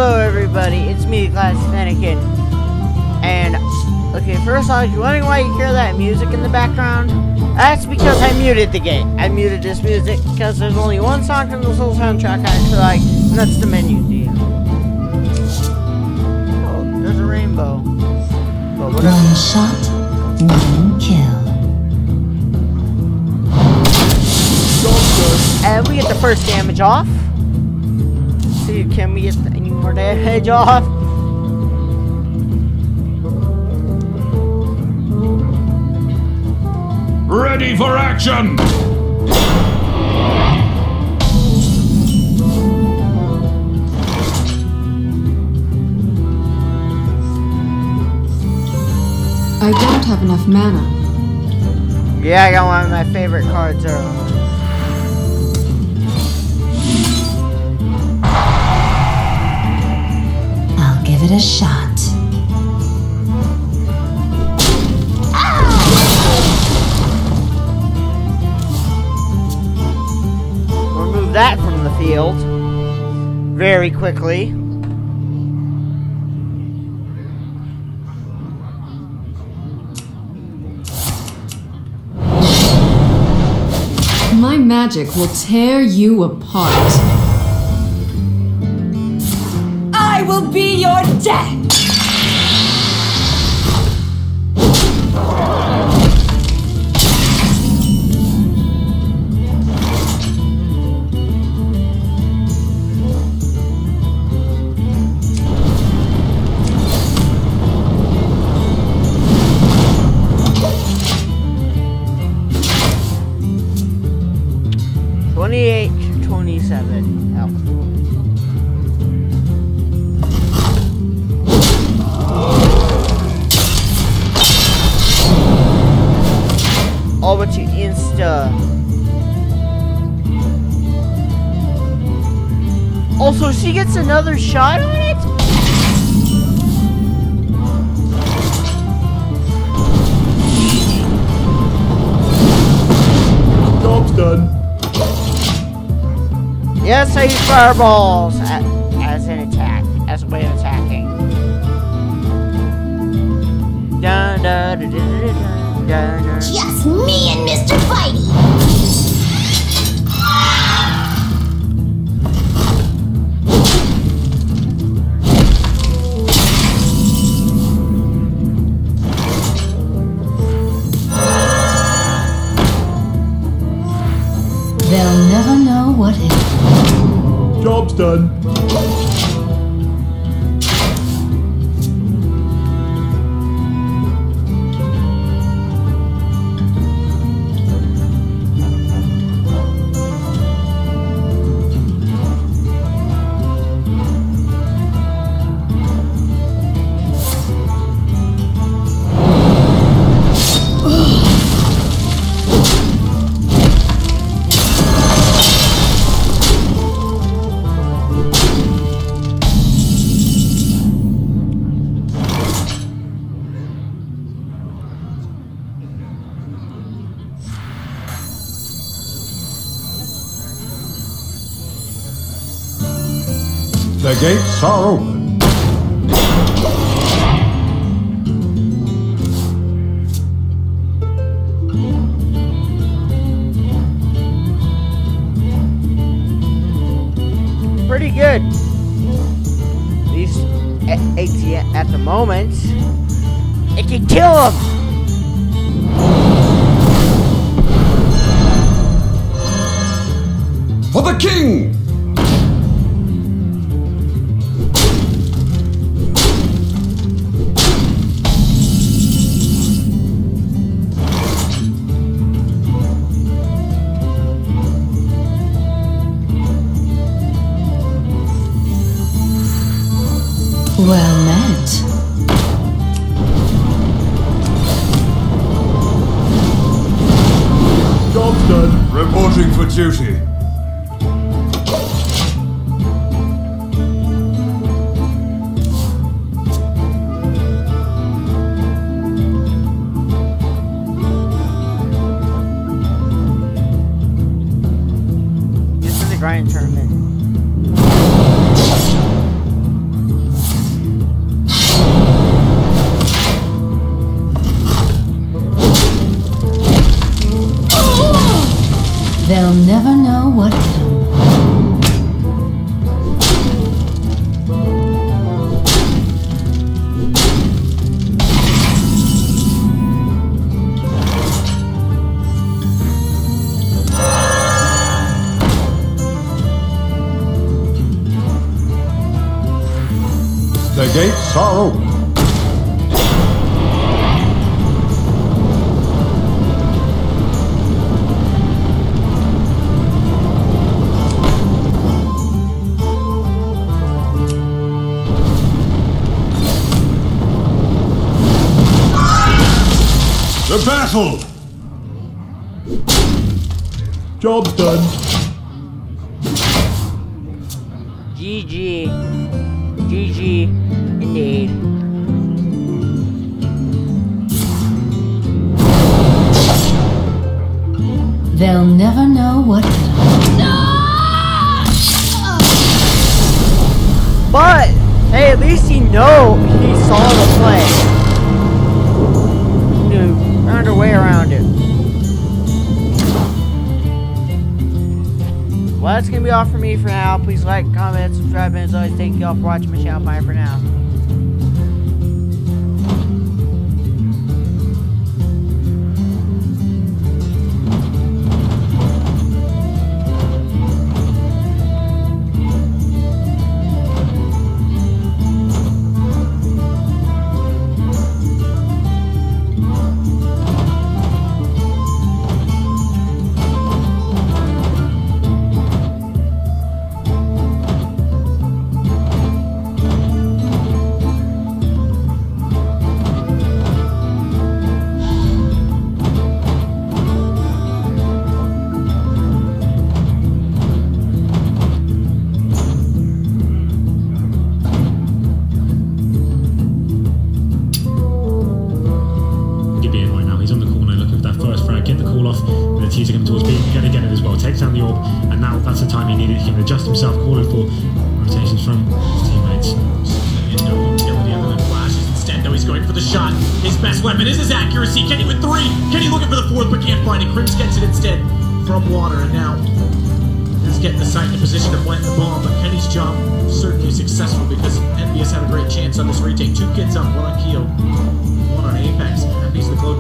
Hello everybody, it's me, Class Mannequin. And, okay, first off, you're wondering why you hear that music in the background? That's because I muted the game. I muted this music because there's only one song from this whole soundtrack I actually like, and that's the menu theme. Oh, there's a rainbow. But what one shot, one kill. And we get the first damage off. See, can we get any more damage off? Ready for action! I don't have enough mana. Yeah, I got one of my favorite cards earlier. I'll give it a shot. Remove that from the field very quickly. My magic will tear you apart. I will be your death! To 27 health. Oh, but you insta. Also, she gets another shot on it? Job's done. Yes, I use fireballs as an attack, as a way of attacking. Dun, dun, dun, dun, dun, dun, dun. Just me and Mr. Fighty. They'll never know what it is. Job's done. The gates are open. Pretty good. At least at the moment, it can kill him. For the king! Well met. Job's done. Reporting for duty. This is a grind tournament. The gates are open. The battle! Job's done. GG. GG. Indeed. They'll never know what hit 'em. But, hey, at least he saw the play. Dude, found a way around it. Well, that's gonna be all for me for now. Please like, comment, subscribe, and as always, thank you all for watching my channel. Bye for now. Teasing him towards being going to get it as well. Takes down the orb, and now that's the time he needed. He can adjust himself, calling for rotations from his teammates. No utility other than flashes. Instead, though, he's going for the shot. His best weapon is his accuracy. Kenny with 3. Kenny looking for the 4th, but can't find it. Crims gets it instead from water, and now he's getting the site in a position to plant the bomb. But Kenny's job certainly successful because NBS have a great chance on this retake. 2 kids up, 1 on Keel, 1 on Apex. That needs the cloak.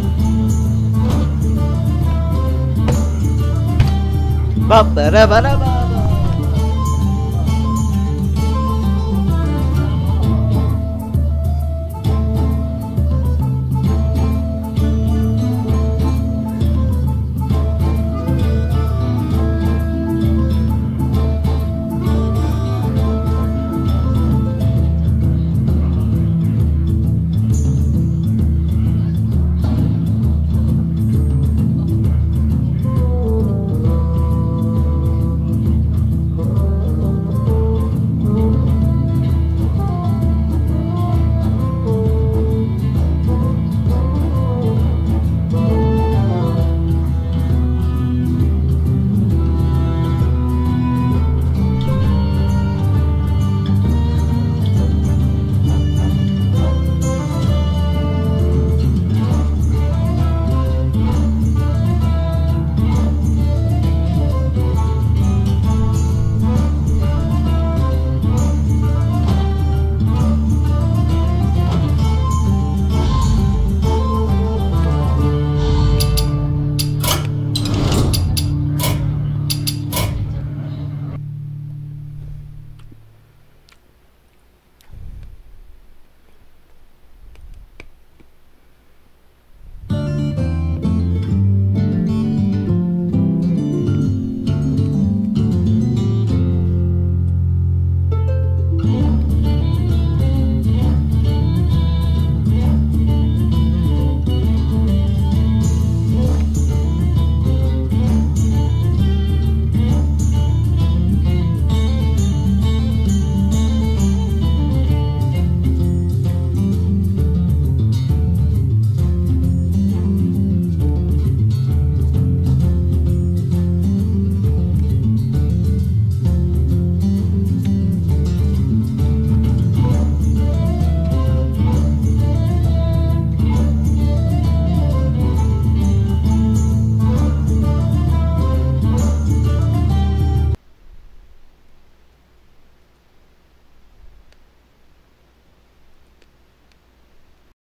Ba-ba-da-ba-da-ba.